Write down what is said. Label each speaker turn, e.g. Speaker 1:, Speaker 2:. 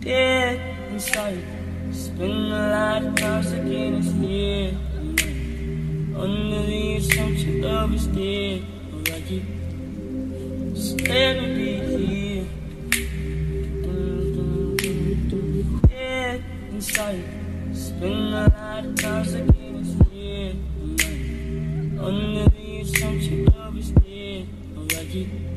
Speaker 1: dead inside. Spend a lot of times again, it's here. Under the assumption love is dead. But I keep standing here. Dead inside. Spend a lot of times again, it's here. Under the assumption love is dead. But I keep